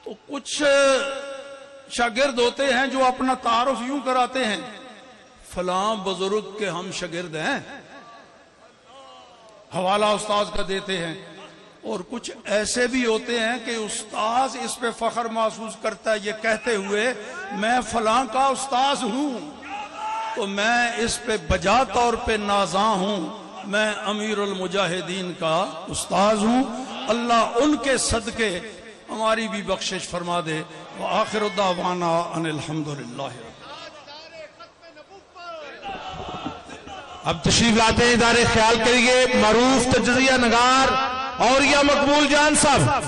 تو کچھ شاگرد ہوتے ہیں جو اپنا تعارف یوں کراتے ہیں، فلاں بزرگ کے ہم شاگرد ہیں، حوالہ استاذ کا دیتے ہیں. اور کچھ ایسے بھی ہوتے ہیں کہ استاذ اس پہ فخر محسوس کرتا ہے یہ کہتے ہوئے میں فلاں کا استاذ ہوں، تو میں اس پہ بجا طور پہ نازاں ہوں، میں امیر المجاہدین کا استاذ ہوں. اللہ ان کے صدقے ہماری بھی بخشش فرما دے. وآخر دعوانا ان الحمدللہ. اب تشریف لاتے ہیں ادارے خیال کریے معروف تجزیہ نگار اور یا مقبول جان صاحب.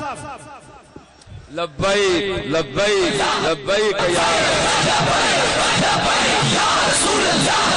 لبیک لبیک لبیک یا رسول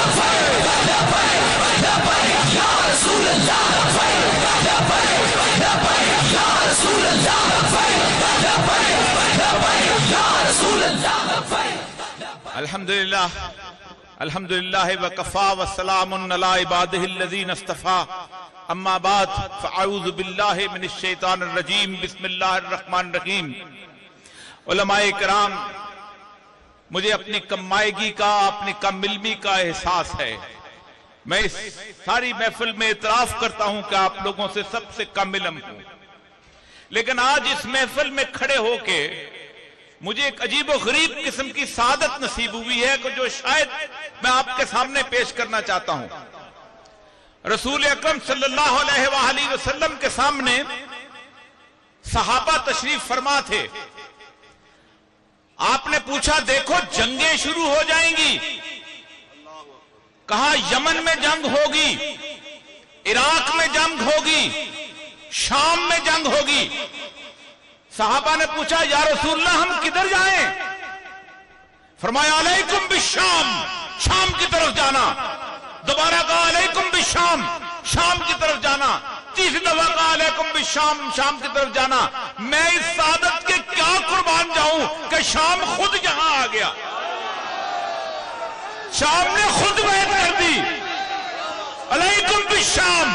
الحمدللہ الحمدللہ وکفا والسلام علی عبادہ الذین اصطفیٰ. اما بعد فاعوذ باللہ من الشیطان الرجیم. بسم اللہ الرحمن الرحیم. علماء کرام، مجھے اپنی کمائیگی کا، اپنی کم علمی کا احساس ہے. میں اس ساری محفل میں اعتراف کرتا ہوں کہ آپ لوگوں سے سب سے کم علم ہوں، لیکن آج اس محفل میں کھڑے ہو کے مجھے ایک عجیب و غریب قسم کی سعادت نصیب ہوئی ہے کہ جو شاید میں آپ کے سامنے پیش کرنا چاہتا ہوں. رسول اکرم صلی اللہ علیہ وآلہ وسلم کے سامنے صحابہ تشریف فرما تھے. آپ نے پوچھا دیکھو جنگیں شروع ہو جائیں گی. کہا یمن میں جنگ ہوگی، عراق میں جنگ ہوگی، شام میں جنگ ہوگی. صحابہ نے پوچھا یا رسول اللہ ہم کدھر جائیں؟ فرمایا علیکم بالشام، شام کی طرف جانا. دوبارہ کہا علیکم بالشام، شام کی طرف جانا. تیسری دفعہ کہا علیکم بالشام، شام کی طرف جانا. میں اس سعادت کے کیا قربان جاؤں کہ شام خود یہاں آ گیا. شام نے خود بیعت کر دی. علیکم بالشام.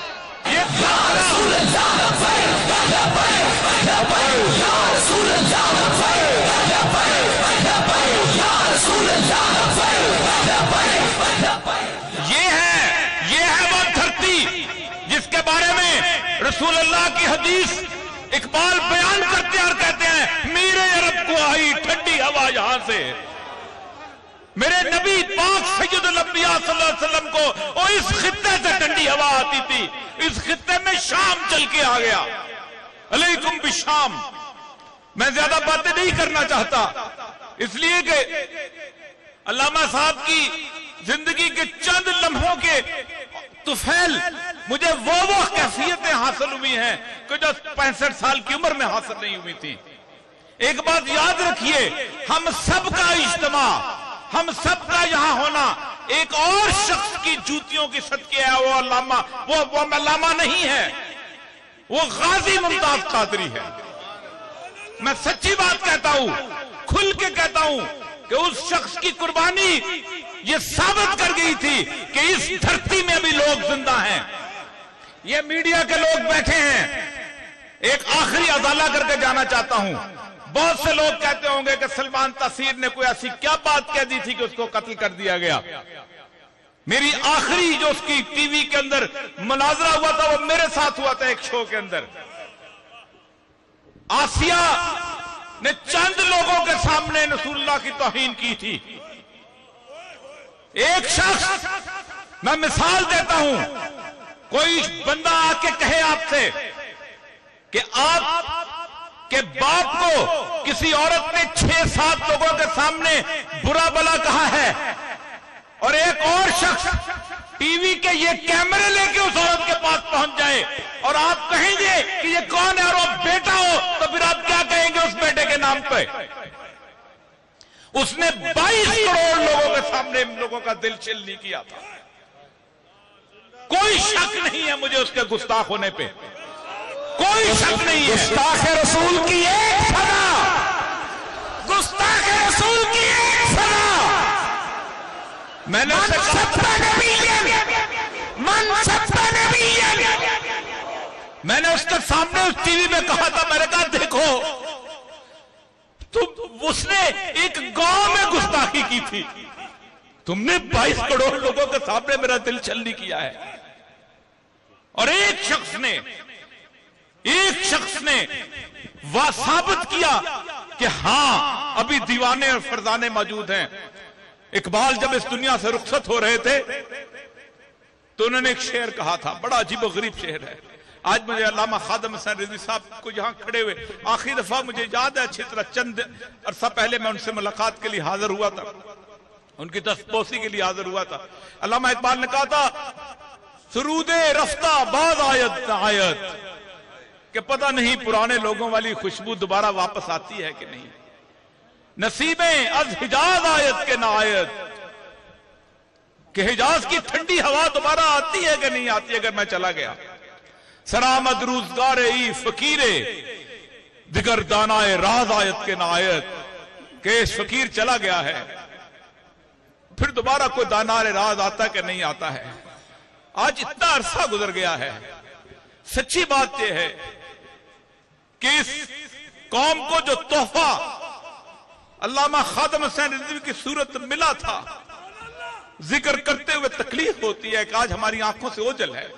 یہ ہے وہ دھرتی جس کے بارے میں رسول اللہ کی حدیث اقبال بیان کرتے اور کہتے ہیں میرے عرب کو آئی ٹھنڈی ہوا یہاں سے. میرے نبی پاک سید الانبیاء صلی اللہ علیہ وسلم کو اور اس خطے سے ٹھنڈی ہوا آتی تھی، اس خطے میں شام چل کے آ گیا. علیکم بالشام. میں زیادہ باتیں نہیں کرنا چاہتا، اس لیے کہ علامہ صاحب کی زندگی کے چند لمحوں کے طفیل مجھے وہ کیفیتیں حاصل ہوئی ہیں کہ جو 65 سال کی عمر میں حاصل نہیں ہوئی تھی. ایک بات یاد رکھیے، ہم سب کا اجتماع، ہم سب کا یہاں ہونا ایک اور شخص کی جوتیوں کی صدقے ہے. وہ علامہ، وہ علامہ نہیں ہے، وہ غازی ممتاز قادری ہے. میں سچی بات کہتا ہوں، کھل کے کہتا ہوں کہ اس شخص کی قربانی یہ ثابت کر گئی تھی کہ اس دھرتی میں بھی لوگ زندہ ہیں. یہ میڈیا کے لوگ بیٹھے ہیں. ایک آخری ازالہ کر کے جانا چاہتا ہوں. بہت سے لوگ کہتے ہوں گے کہ سلمان تاثیر نے کوئی ایسی کیا بات کہہ دی تھی کہ اس کو قتل کر دیا گیا. میری آخری جو اس کی ٹی وی کے اندر مناظرہ ہوا تھا وہ میرے ساتھ ہوا تھا ایک شو کے اندر. آسیہ نے چند لوگوں کے سامنے رسول اللہ کی توہین کی تھی. ایک شخص، میں مثال دیتا ہوں، کوئی بندہ آ کے کہے آپ سے کہ آپ کہ باپ کو کسی عورت نے 6-7 لوگوں کے سامنے برا بلا کہا ہے، اور ایک اور شخص ٹی وی کے یہ کیمرے لے کے اس عورت کے پاس پہنچ جائے اور آپ کہیں گے کہ یہ کون ہے اور وہ بیٹا ہو، تو پھر آپ کیا کہیں گے اس بیٹے کے نام پہ؟ اس نے 22 کروڑ لوگوں کے سامنے ان لوگوں کا دل چل نہیں کیا تھا. کوئی شک نہیں ہے مجھے اس کے گستاخ ہونے پہ، کوئی شک نہیں ہے. گستاخ رسول کی ایک سزا، گستاخ رسول کی ایک سزا. میں نے میں نے اس کے سامنے اس ٹی وی میں کہا تھا، میں نے کہا دیکھو اس نے ایک گاؤں میں گستاخی کی تھی، تم نے 22 کروڑ لوگوں کے سامنے میرا دل چھلنی کیا ہے، اور ایک شخص نے وہ ثابت کیا کہ ہاں ابھی دیوانے اور فرزانے موجود ہیں۔ اقبال جب اس دنیا سے رخصت ہو رہے تھے تو انہوں نے ایک شعر کہا تھا، بڑا عجیب و غریب شعر ہے۔ آج مجھے علامہ خادم حسین رضوی صاحب کو یہاں کھڑے ہوئے آخری دفعہ مجھے یاد ہے اچھی طرح، چند عرصہ پہلے میں ان سے ملاقات کے لیے حاضر ہوا تھا، ان کی دستبوسی کے لیے حاضر ہوا تھا۔ علامہ اقبال نے کہا تھا سرود رفتہ بعد آیت نہ آیت، کہ پتہ نہیں پرانے لوگوں والی خوشبو دوبارہ واپس آتی ہے کہ نہیں، نصیبیں از حجاز آیت کے نہ آیت، کہ حجاز کی ٹھنڈی ہوا دوبارہ آتی ہے کہ نہیں آتی اگر میں چلا گیا، سرآمد روزگار ای فقیرے دیگر دانائے راز آیت کے نہ آیت، کہ اس فقیر چلا گیا ہے پھر دوبارہ کوئی دانائے راز آتا کہ نہیں آتا ہے۔ آج اتنا عرصہ گزر گیا ہے، سچی بات یہ ہے کہ اس قوم کو جو تحفہ علامہ خادم حسین رضوی کی صورت ملا تھا، ذکر کرتے ہوئے تکلیف ہوتی ہے کہ آج ہماری آنکھوں سے اوجھل ہے۔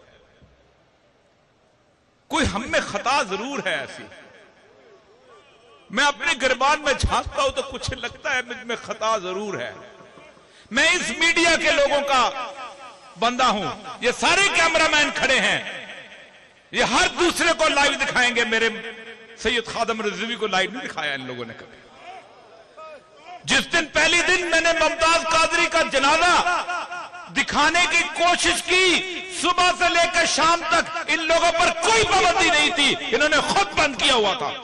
کوئی ہم میں خطا ضرور ہے ایسی، میں اپنے گربان میں جھانکتا ہوں تو کچھ لگتا ہے مجھ میں خطا ضرور ہے۔ میں اس میڈیا کے لوگوں کا بندہ ہوں، یہ سارے کیمرہ مین کھڑے ہیں، یہ ہر دوسرے کو لائیو دکھائیں گے، میرے سید خادم رضوی کو لائیو نہیں دکھایا ان لوگوں نے کبھی۔ جس دن پہلی دن میں نے ممتاز قادری کا جنازہ دکھانے کی کوشش کی، صبح سے لے کر شام تک ان لوگوں پر کوئی پابندی نہیں تھی، انہوں نے خود بند کیا ہوا تھا۔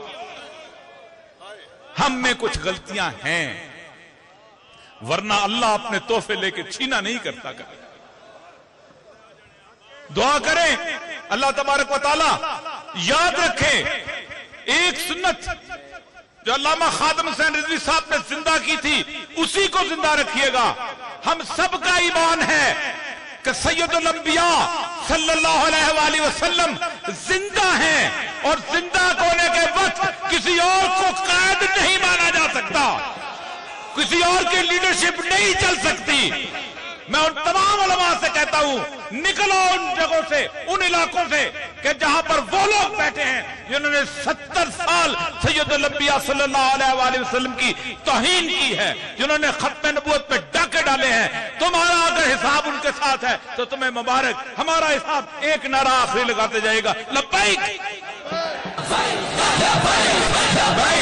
ہم میں کچھ غلطیاں ہیں، ورنہ اللہ اپنے تحفے لے کے چھینا نہیں کرتا۔ دعا کریں اللہ تبارک و تعالی یاد رکھیں، ایک سنت جو علامہ خادم حسین رضوی صاحب نے زندہ کی تھی اسی کو زندہ رکھیے گا۔ ہم سب کا ایمان ہے کہ سید الانبیاء صلی اللہ علیہ وآلہ وسلم زندہ ہیں، اور زندہ ہونے کے وقت کسی اور کو قائد نہیں مانا جا سکتا، کسی اور کی لیڈرشپ نہیں چل سکتی۔ میں ان تمام علماء سے کہتا ہوں نکلو ان جگہوں سے، ان علاقوں سے کہ جہاں پر وہ لوگ بیٹھے ہیں جنہوں نے 70 سال سید الانبیاء صلی اللہ علیہ وآلہ وسلم کی توہین کی ہے، جنہوں نے ختم نبوت پہ ڈاکے ڈالے ہیں۔ تمہارا اگر حساب ان کے ساتھ ہے تو تمہیں مبارک، ہمارا حساب ایک نعرہ آخری لگاتے جائے گا، لبیک